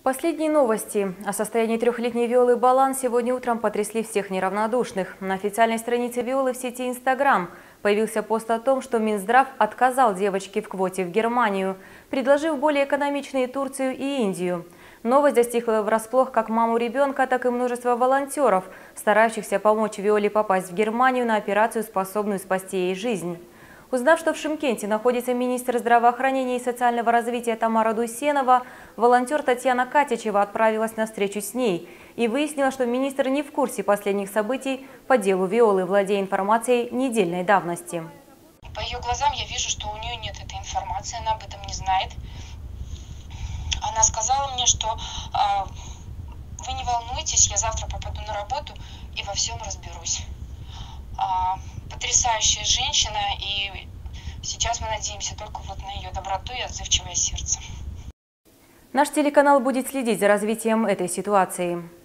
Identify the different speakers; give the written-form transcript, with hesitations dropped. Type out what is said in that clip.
Speaker 1: Последние новости о состоянии трехлетней Виолы Балан сегодня утром потрясли всех неравнодушных. На официальной странице Виолы в сети Instagram появился пост о том, что Минздрав отказал девочке в квоте в Германию, предложив более экономичные Турцию и Индию. Новость застигла врасплох как маму ребенка, так и множество волонтеров, старающихся помочь Виоле попасть в Германию на операцию, способную спасти ей жизнь. Узнав, что в Шымкенте находится министр здравоохранения и социального развития Тамара Дусенова, волонтер Татьяна Катичева отправилась на встречу с ней и выяснила, что министр не в курсе последних событий по делу Виолы, владея информацией недельной давности.
Speaker 2: По ее глазам я вижу, что у нее нет этой информации, она об этом не знает. Она сказала мне, что вы не волнуйтесь, я завтра попаду на работу и во всем разберусь. Потрясающая женщина, и сейчас мы надеемся только вот на ее доброту и отзывчивое сердце.
Speaker 1: Наш телеканал будет следить за развитием этой ситуации.